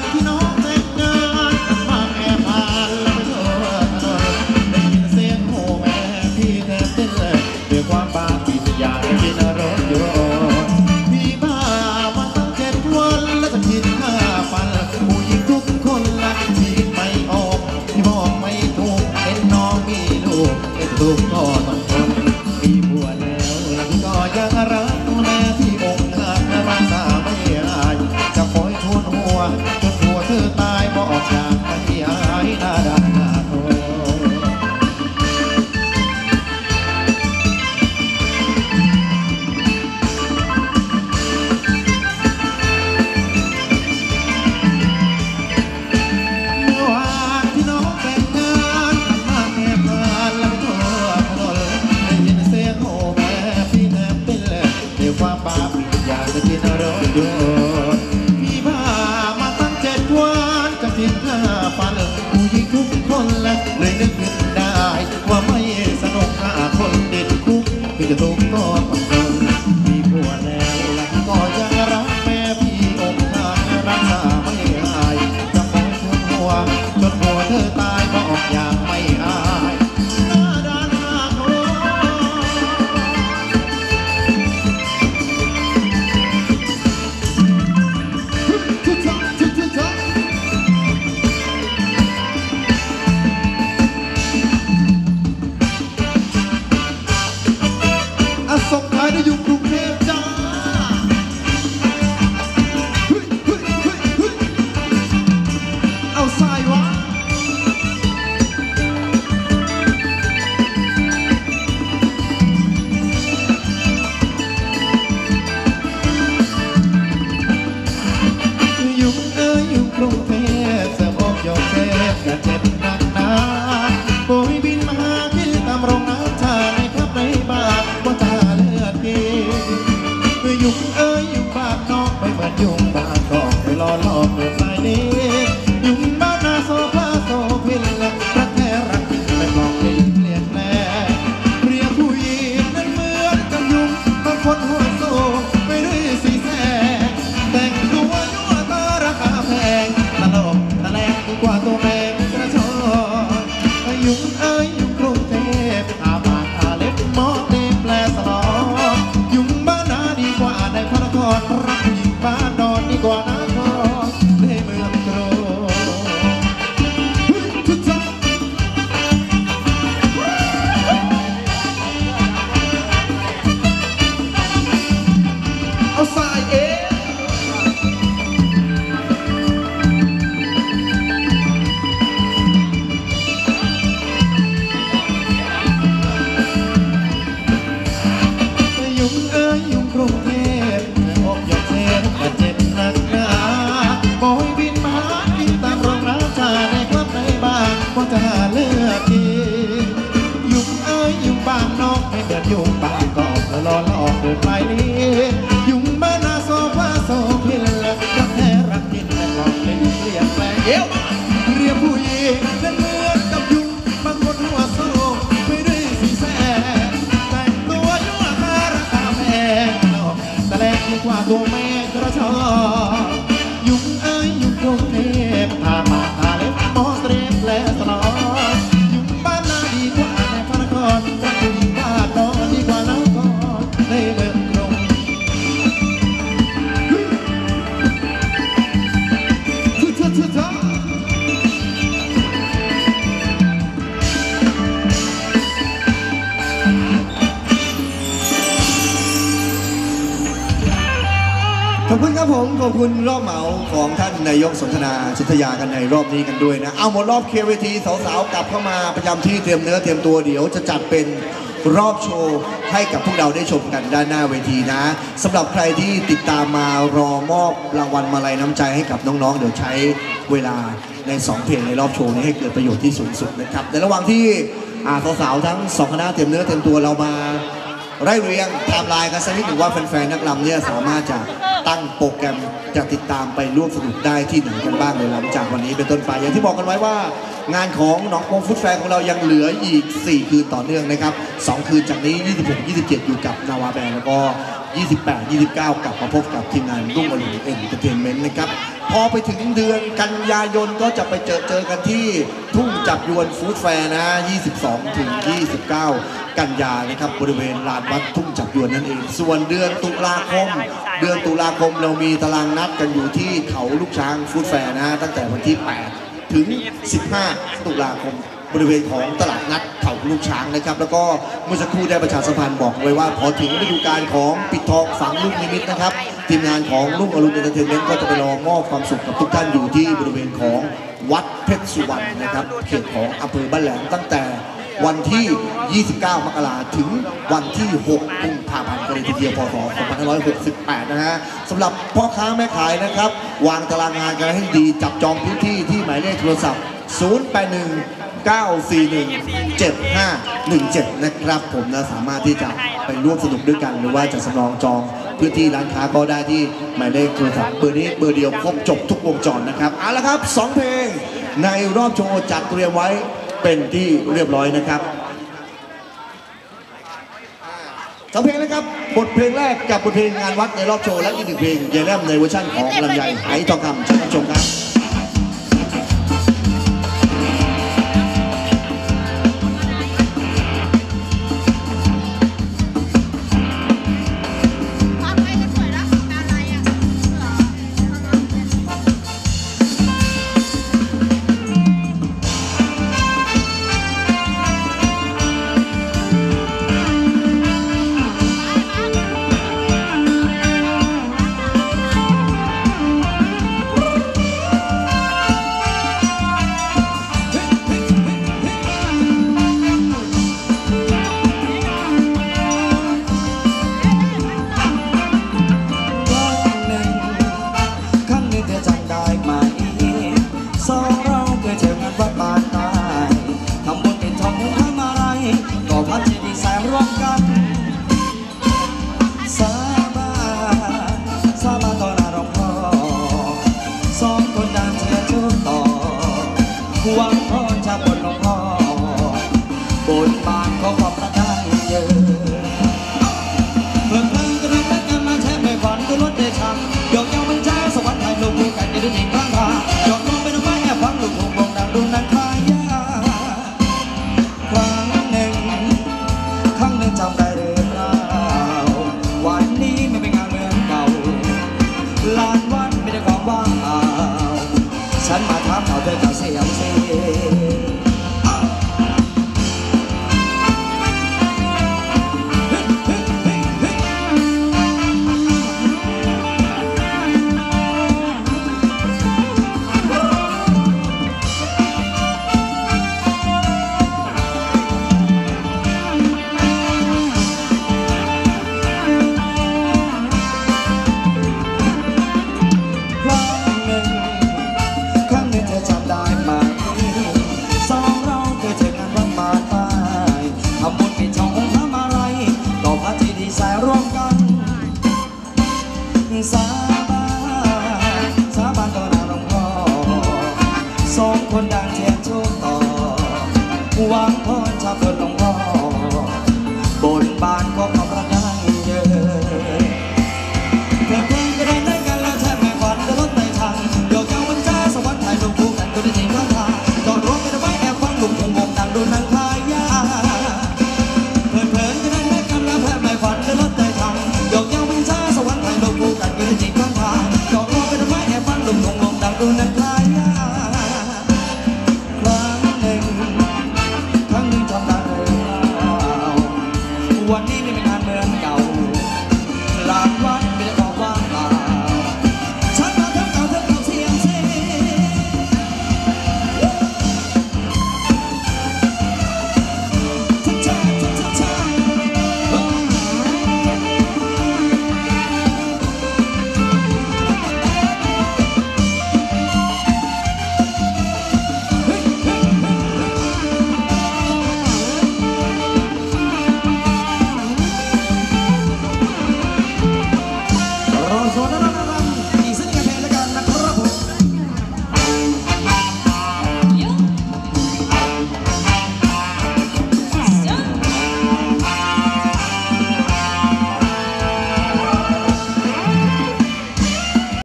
ที่น้องแต่งงานมาแอบผ่านแล้วไปทั่วถนนได้ยินเสียงโห่แม่พี่แทบเต้นเลยด้วยความบ้าพี่อยากจะกินรถยนต์พี่บ้ามาตั้ง7 วันแล้วจะกินข้าฟันผู้หญิงทุกคนละพี่ไม่ออกพี่บอกไม่ถูกเห็นน้องมีลูกเห็นลูกก็ต้องทนมีผัวแล้วแล้วพี่ก็ยังรักแม่พี่องค์หักและรักษาไม่หายจะคอยทุนหัวจนหัวเธอตายบอกอยากไม่หายหน้าด้านหน้าโทความบ้าพี่อยากจะกินรถยนต์พี่บ้ามาตั้ง7 วันจะกินข้าฟันผู้หญิงทุกคนละเลยนึกขึ้นได้ว่าไม่สนุกฆ่าคนติดคุกพี่จะถูกก็ต้องทนมีผัวแล้วและก็ยังรักแม่พี่องค์หักรักษาไม่หายจะคอยทุนหัวจนหัวเธอตายบอกอยากไม่หายหน้าด้านหน้าโอ้ส่งท้ายได้อยู่กรุงเทพจ้าเอาสายวะอยู่อยู่กรุงเทพเสพอกยกเทพกระเจ็บหนักหนาโบยบินมาหาที่ตามโรงน้ำชาในครับในบ้านว่าตาเลือดดียุ่งยุ่งบ้านนอกไม่เหมือนยุ่งบ้านกอกไม่รอหลอกเกิดสายนี้ยุ่งบ้านนาโซฟาโซพินและรักแท้รักจริงไม่บอกเปลี่ยนแปลงเรียกผู้หญิงนั้นเหมือนกับยุ่งบางคนหัวโซไปด้วยสีแสงแต่งตัวยั่วตาราคาแพงตลกตะแลงดีกว่าตัวแมงกระชอนยุ่งยุ่งกรุงเทพอาบาทาเล็บมอเต็มแปลสลอยุ่งบ้านนาดีกว่าในพระนครรักผู้หญิงบ้านนอนดีกว่านครในเมืองกรุงเอาสายยุ่งกรุงเทพอกยกเทพกระเจ็บหนักหนาโบยบินมาหากินตามโรงน้ำชาในครับในบ้านว่าจะเลือกกินยุ่งยุ่งบ้านนอกไม่เหมือนยุ่งบ้านกอกแล้วรอหลอกเดินไปนี้ยุ่งบ้านนาโซฟาโซพินและรักแท้รักจริงแต่บอกเปลี่ยนแปลงเรียกผู้หญิงนั้นเหมือนกับยุ่งบางคนหัวโซไปด้วยสีแสงแต่งตัวยั่วตาราคาแพงตะแลงดีกว่าตัวแม่กระชอนยุ่งยุ่งกรุงเทพพามาทาเล็บมอสเตรฟและสลอยุ่งบ้านนาดีกว่าในพระนครรักผู้หญิงบ้านนอนดีกว่านครในเมืองกรุงขอบคุณครับผมขอบคุณรอบเหมาของท่านนายกสนทนาชิตยากันในรอบนี้กันด้วยนะเอาหมดรอบเคเวทีสาวๆกลับเข้ามาประจำที่เตรียมเนื้อเตรียมตัวเดี๋ยวจะจัดเป็นรอบโชว์ให้กับพวกเราได้ชมกันด้านหน้าเวทีนะสำหรับใครที่ติดตามมารอมอบรางวัลมาลัยน้ำใจให้กับน้องๆเดี๋ยวใช้เวลาใน2เพลงในรอบโชว์นี้ให้เกิดประโยชน์ที่สูงสุดนะครับในระหว่างที่สาวๆทั้ง2คณะเตรียมเนื้อเตรียมตัวเรามาไล่เรียงไทม์ไลน์กันสักนิดหนึ่งว่าแฟนๆนักรำเนี่ยสามารถจะตั้งโปรแกรมจะติดตามไปร่วมสนุกได้ที่ไหนกันบ้างเลยหลังจากวันนี้เป็นต้นไปอย่างที่บอกกันไว้ว่างานของหนองโพฟุตแฟร์ของเรายังเหลืออีก4คืนต่อเนื่องนะครับ2คืนจากนี้26 27อยู่กับนาวาแบนด์แล้วก็28 29กลับมาพบกับทีมงานรุ่งอรุณเอ็นเตอร์เทนเมนต์นะครับพอไปถึงเดือนกันยายนก็จะไปเจอกันที่ทุ่งจับยวนฟู้ดแฟร์นะ22 ถึง 29 กันยานะครับบริเวณลานวัดทุ่งจับยวนนั่นเอง ส่วนเดือนตุลาคมเรามีตารางนัดกันอยู่ที่เขาลูกช้างฟู้ดแฟร์นะตั้งแต่วันที่ 8 ถึง 15 ตุลาคมบริเวณของตลาดนัดเขาลูกช้างนะครับแล้วก็เมื่อสักครู่ได้ประชาสัมพันธ์บอกไว้ว่าพอถึงฤดูกาลของปิดทองฝังลูกนิมิตนะครับทีมงานของลูกอรุณเอนเตอร์เทนเมนต์ก็จะไปรอมอบความสุขกับทุกท่านอยู่ที่บริเวณของวัดเพชรสุวรรณนะครับเขตของอำเภอบ้านแหลมตั้งแต่วันที่ 29 มกราคมถึงวันที่ 6 กุมภาพันธ์กันเลยทีเดียวพศ 2568 นะฮะสำหรับพ่อค้าแม่ขายนะครับวางตารางงานกันให้ดีจับจองพื้นที่ที่หมายเลขโทรศัพท์ 081-941-7517 นะครับผมนะสามารถที่จะไปร่วมสนุกด้วยกันหรือว่าจะสำรองจองพื้นที่ร้านค้าก็ได้ที่หมายเลขโทรศัพท์เบอร์นี้เบอร์เดียวครบจบทุกวงจรนะครับเอาละครับ2เพลงในรอบโชว์จัดเตรียมไว้เป็นที่เรียบร้อยนะครับ2เพลงนะครับบทเพลงแรกกับบทเพลงงานวัดในรอบโชว์และอีก1เพลงเยแลมในเวอร์ชันของลำไยไหทองคำเชิญรับชมครับหวังพรจากบนหลวงพ่อบนบานของความรักได้เยอะเพื่อนเพลินก็ไม่เป็นกันมาแช่ไม่ฝันก็ลดได้ชังยกยังมันแช่สวรรค์ไทยลูกคู่กันจะได้ยิงข้างทางยกลงเป็นไม้แอบฟังลูกทุ่งวงดังดูนันคายาครั้งหนึ่งจำได้เรื่องราววันนี้ไม่เป็นงานเหมือนเก่าลานวัดไม่ได้ความว่างเปล่าฉันมาถามเขาเธอจะเสียงเสียสาบานต่อหน้าหลวงพ่อสองคนดังเท